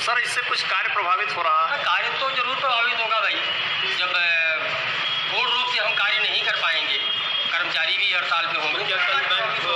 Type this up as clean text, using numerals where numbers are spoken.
Sir इससे कुछ कार्य प्रभावित हो रहा है? कार्य तो जरूर प्रभावित होगा भाई। जब पूर्ण रूप से हम कार्य नहीं कर पाएंगे, कर्मचारी भी हड़ताल पे होंगे।